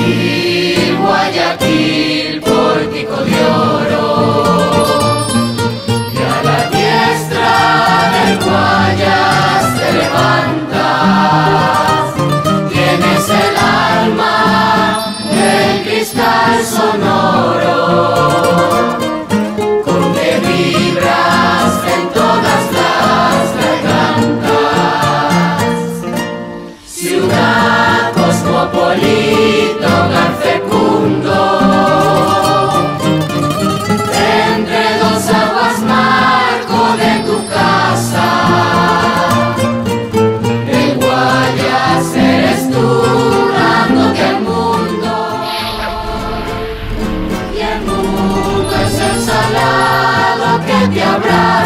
Guayaquil, Guayaquil, pórtico de oro, y a la diestra del Guayas te levantas, tienes el alma del cristal sonoro, con que vibras en todas las gargantas, ciudad cosmopolita, hogar fecundo, entre dos aguas marco de tu casa, el Guayas eres tú, dándote al mundo, y el mundo es el salado que te abraza.